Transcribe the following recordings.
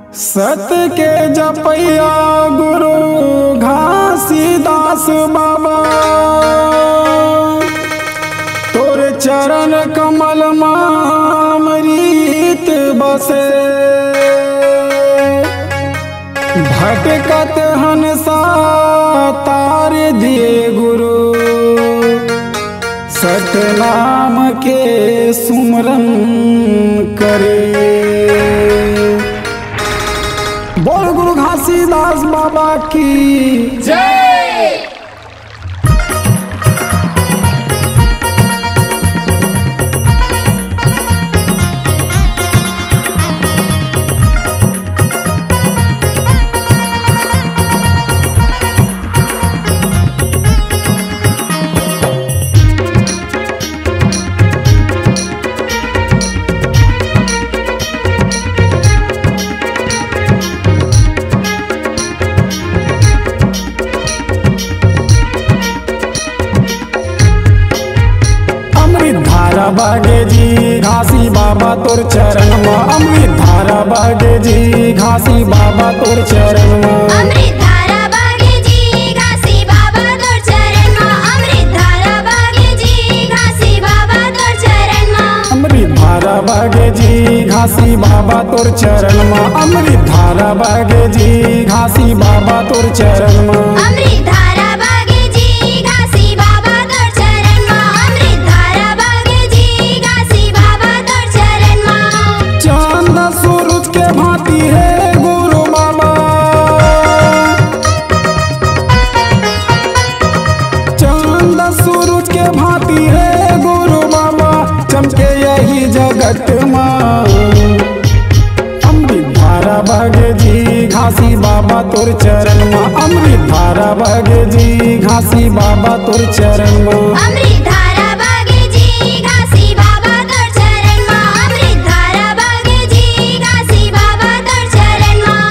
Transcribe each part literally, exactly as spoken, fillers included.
सत के जपैया गुरु घासीदास बाबा, तोर चरण कमल मामृत बसे। भटकत हंसा तार दिए गुरु, सतनाम के सुमरन करे। बोल गुरु घासीदास बाबा की जय। धारा बागे जी घासी बाबा तोर चरण में, अमृत धारा बागे जी घासी बाबा तोर चरण में। अमृत धारा बागे जी घासी बाबा तोर चरण में, अमृत धारा बागे जी घासी बाबा तोर चरण में। अमृत धारा बागे जी घासी बाबा तोर चरण में, अमृत धारा बागे जी घासी बाबा तोर चरण में। अमृत धारा बागे जी घासी बाबा तोर चरण में, अमृत धारा बागे जी घासी बाबा तोर चरण में। चांद सूरज के भांति है गुरु बाबा, चांद सूरज के भांति है गुरु बाबा, चमके यही जगत में। अमृत धारा बागे जी घासी बाबा तोर चरण में, अमृत धारा बागे जी घासी बाबा तोर चरण में। अमृत धारा बागे जी घासी बाबा तोर चरण में, अमृत धारा बागे जी घासी बाबा तोर चरण में।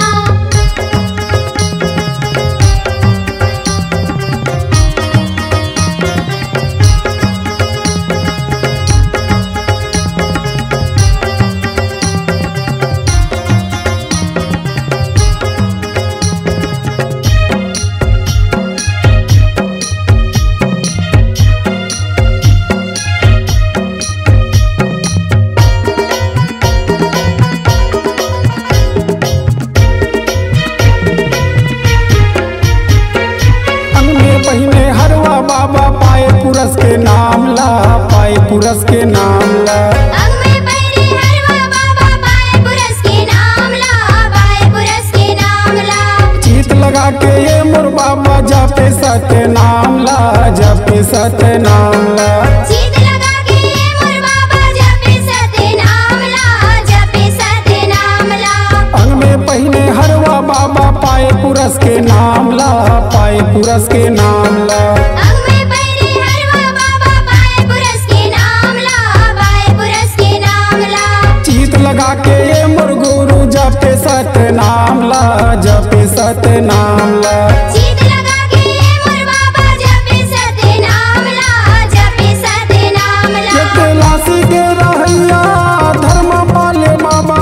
पहिने हरवा बाबा पाए पुरस के नाम ला, पाए पुरस के नाम ला। अंग में पहने हरवा बाबा पाए पुरस के नाम ला, पाए पुरस के नाम ला। चीत लगा के ये मोर बाबा जपे सत्य नाम ला, जपे सत्य नाम ला। चीत लगा के ये मोर बाबा जपे सत्य नाम ला, जपे सत्य नाम ला। अंग में पहिने हरवा बाबा पाए पुरस के नाम ला, पाए पुरस के नाम ला। अंग में पहने हरवा बाबा पाए पुरस के नाम ला, पाए पुरस के नाम ला। चीत लगा के ये मोर गुरु जपे सत्य नाम ला, जपे सत्य नाम ला। चीत लगा के ये मोर बाबा जपे सत्य नाम ला, जपे सत्य नाम ला। ये लासी के रहैया धर्म पाले बाबा,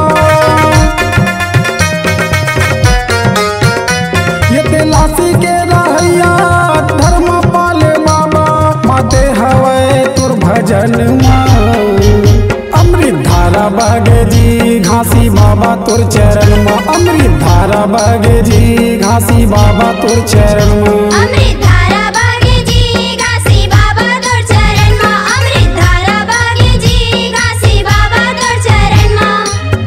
ये लासी के रहैया धर्म पाले बाबा। माते हवे तुर भजन माँ, अमृत धारा बागे जी घासी बाबा तोर चरण में, अमृत धारा बागे जी घासी बाबा तोर चरण में। अमृत धारा बागे जी घासी बाबा तोर चरण में, अमृत धारा बागे जी घासी बाबा तोर चरण में।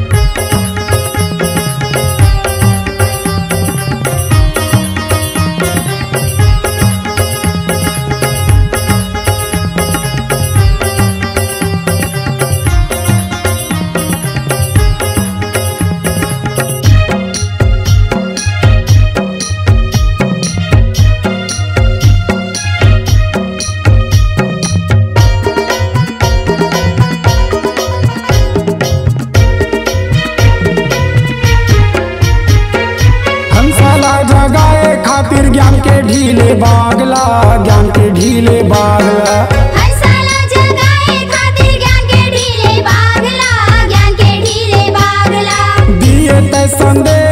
जगाए खातिर ज्ञान के ढीले बागला, ज्ञान के ढीले बागला। हंसाला जगाए खातिर ज्ञान के ढीले बागला, ज्ञान के ढीले बागला। दिए ते संदेश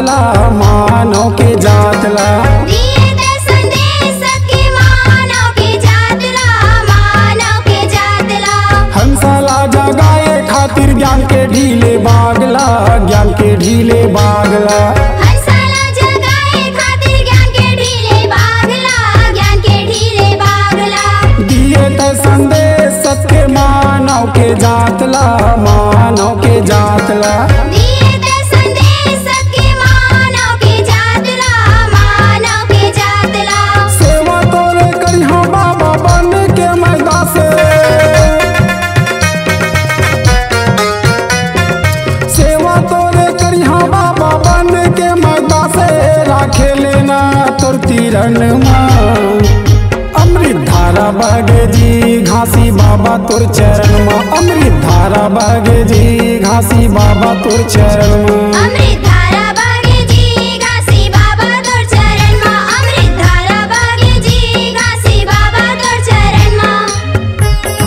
जातला मानव के जातला दिए ते संदेश सबके मानव के जातला मानव के जातला हंसला जगाए खातिर ज्ञान के ढीले बागला ज्ञान के ढीले बागला हंसाला जगाए खातिर ज्ञान के ढीले बागला ज्ञान के ढीले बागला दिए त संदेश सबके मानव के जातला मानव के जातला दिए ते संदेश सबके मानव के जातला मानव के जातला सेवा तोरे करिहा बाबा बन के मैदा से सेवा तोरे करिहा बाबा बन के मैदा से राखे लेना तोर तीरन माँ अमृत धारा बगे जी घासी बाबा तोर चरण माँ अमृत धारा बगे जी घासी बाबा तोर चरण माँ अमृत धारा बागे जी घासी बाबा तोर चरण माँ अमृत धारा बागे जी घासी बाबा तोर चरण माँ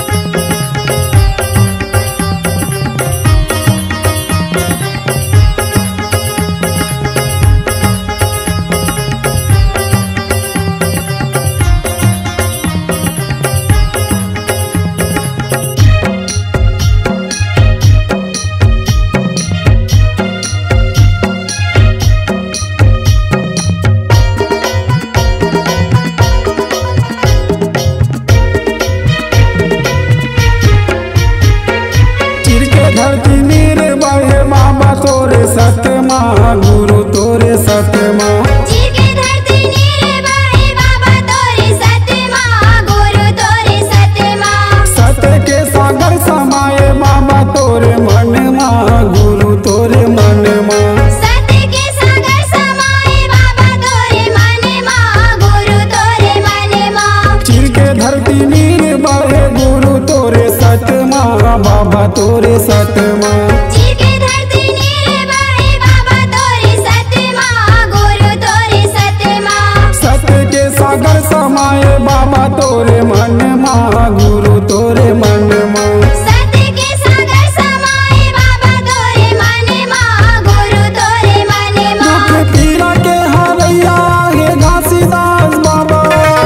चिर के धरती नीर बहे बाबा तोरे सतमा गुरु तोरे सतमा चीर के धरती नीरे बाहे बाबा तोरे सतमा गुरु तोरे सतमा सत्य के सागर समाये बाबा तोरे मन माँ गुरु तोरे मन माँ सत्य के सागर समाए बाबा तोरे मन माँ गुरु तोरे मन माँ चिर के धरती नीर बहे गुरु तोरे सतमा बाबा तोरे सतमा चीर के धरती नीरे बाहे बाबा तोरे सतमा गुरु तोरे सतमा सत्य के सागर समाये बाबा तोरे मन माँ गुरु तोरे मन माँ सत्य के सागर समाए बाबा तोरे मन माँ गुरु तोरे मन माँ दुख पीड़ा के हरैया हे घासीदास बाबा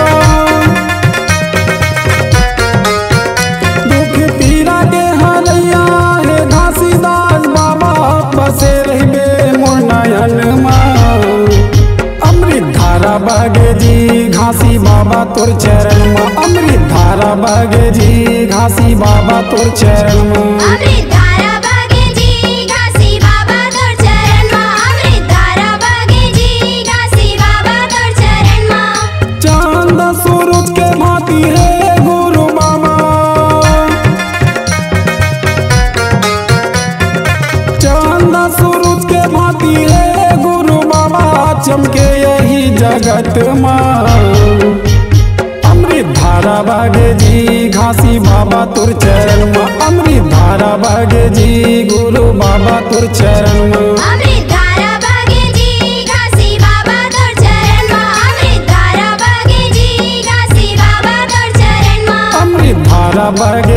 दुख पीड़ा के हरैया हे घासीदास बाबा बसे रहबे मोर नयन माँ अमृत धारा बगे जी घासी बाबा तोर चरण माँ अमृत धारा बगे जी घासी बाबा तोर चरण माँ अमृत धारा बागे जी घासी बाबा तोर चरण माँ अमृत धारा बागे जी घासी बाबा तोर चरण माँ चांद सूरज के भांति है गुरु बाबा चांद सूरज के भांति है गुरु बाबा चमके यही जगत माँ अमृत धारा बगे जी घासी बाबा तोर चरण माँ अमृत धारा बगे जी गुरु बाबा तोर चरण माँ अमृत धारा बागे जी घासी बाबा तोर चरण माँ अमृत धारा बागे जी घासी बाबा तोर चरण माँ अमृत धारा बगे